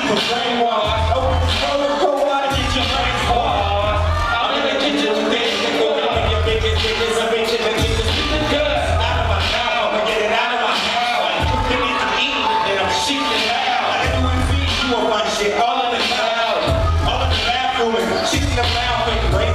brainwash. Open the door, go out and get your brains washed. I'm in the kitchen today, go out and your bitches, bitches, and bitches, and get this good out of my mouth, and get it out of my mouth. I'm cooking it to eat, and I'm shitting it out. I can do it for you, a bunch of shit, all in the cloud, all in the bathroom, and shit in the mouth, and